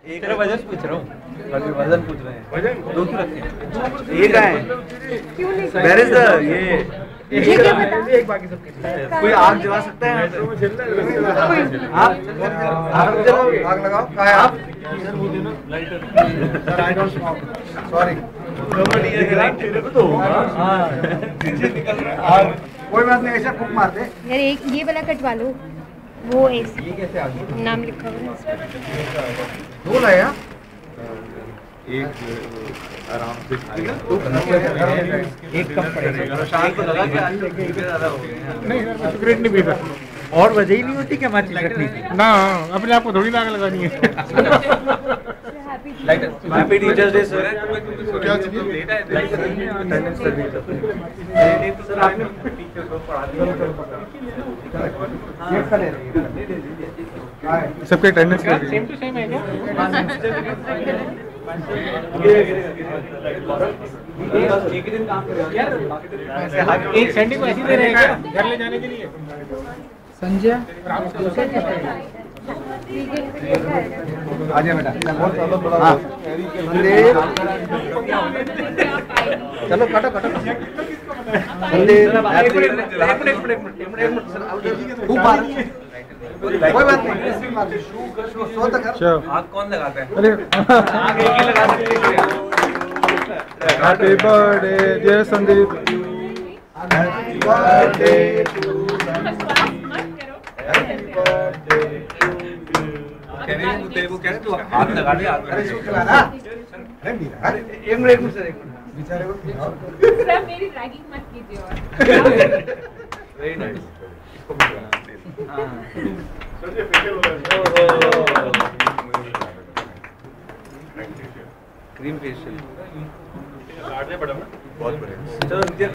एक वजन पूछ रहा हूँ, अभी वजन पूछ रहे हैं। वजन दो क्यों रखे? एक है। क्यों नहीं? Where is the ये? एक बाकी सबके। कोई आग जला सकता है? आप जलाओगे? आग लगाओ। कहाँ है आप? Sir, I don't smoke. Sorry. कोई बात नहीं, ऐसा फूंक मारते। यार एक ये वाला कटवा लो, वो ऐसे ये कैसे आ गया? नाम लिखा हुआ है। दो लाया? एक आराम से एक कम पड़ेगा। शाम को लगा कि आज ज़्यादा हो गए। नहीं सर, मैं सिगरेट नहीं पीता। और वजह ही नहीं होती क्या माचिस रखने की? ना, अपने आप को थोड़ी आग लगानी है। Happy teachers day sir. क्या चाहिए? अटेंडेंस सर्विस नहीं तो सर आपने टीचर को पढ़ा दिया। सबके अटेंडेंस सेम टू सेम है क्या? एक दिन काम करेगा एक सैंडी को ऐसे दे रहे हैं क्या घर ले जाने के लिए? संजय आ जाए बेटा। हाँ चलो काटो काटो। कोई बात नहीं। आग कौन लगाता है? अरे आग एक ही लगा सकते हैं। Happy birthday dear Sandeep. Happy birthday to तेरे को कहने तू हाथ लगा दे। अरे इसको खिलाना। अरे एक मिनट सर, एक मिनट बेचारे को खिलाओ। सर मेरी रैगिंग मत कीजिए और वेरी नाइस। इसको भी खिलाना। हां सर ये फेशियल हो रहा है। Cream facial. काट दे बड़ा बहुत बढ़िया। चलो